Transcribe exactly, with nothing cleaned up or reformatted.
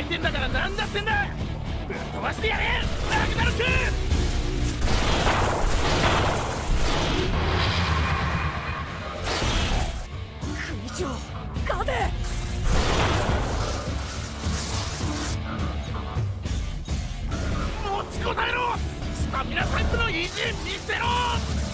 いてんだからなんだってんだ。ぶっ飛ばしてやれラグナロク。 組長勝て。 持ちこたえろ。スタミナタイプの意地見せろ。